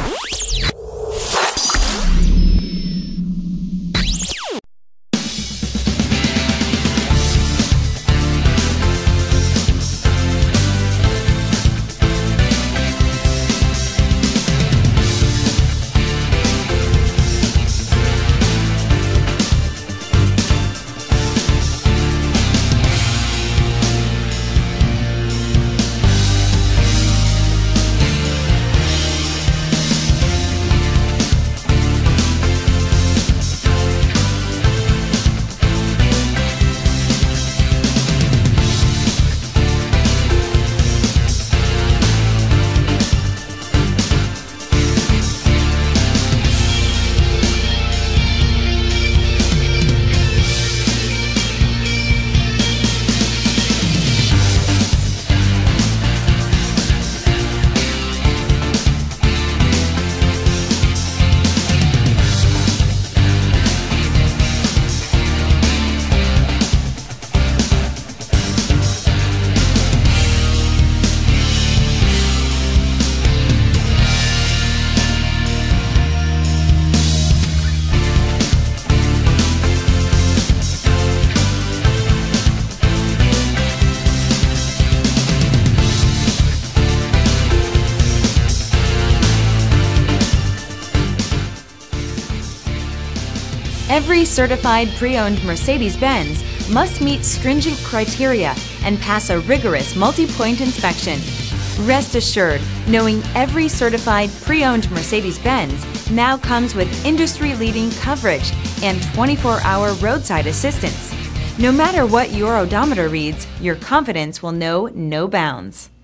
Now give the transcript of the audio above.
Every certified pre-owned Mercedes-Benz must meet stringent criteria and pass a rigorous multi-point inspection. Rest assured, knowing every certified pre-owned Mercedes-Benz now comes with industry-leading coverage and 24-hour roadside assistance. No matter what your odometer reads, your confidence will know no bounds.